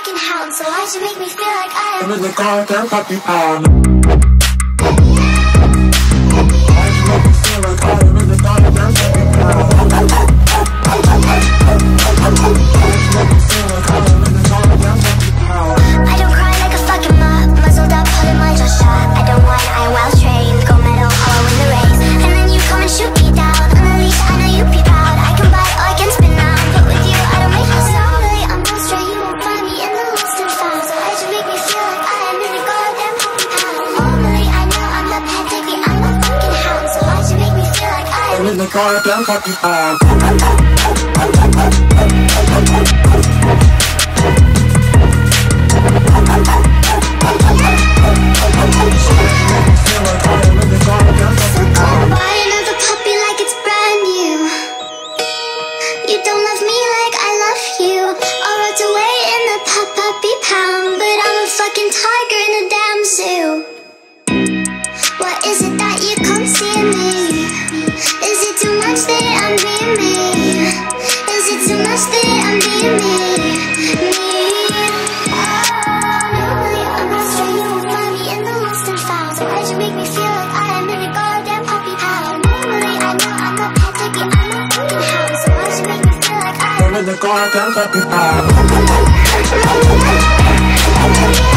fucking hound, so why'd you make me feel like I'm in the goddamn puppy pound. I don't cry like a fucking mob, muzzled up, holding my jaw shut. I don't whine, I am well trained, gold medal, I'll win the race. And then you come and shoot me down, on the leash, I know you'd be proud. I can bite or I can spin round, but with you I don't make no sound. Really, I'm no stray, you won't find me in the lost and found. So why'd you make me feel like I am in the goddamn puppy pound? Normally I know I'm the pedigree, I'm a fucking hound. So why'd you make me feel like I am in the goddamn puppy pound? tiger in a damn zoo. What is it that you can't see in me? Is it too much that I'm being me? Is it too much that I'm being me? Normally I'm not straight, you won't find me in the lost and found. So why'd you make me feel like I am in a goddamn puppy pound? Normally I know I'm a pedigree, I'm a fucking hound. So why'd you make me feel like I am in the goddamn puppy pound?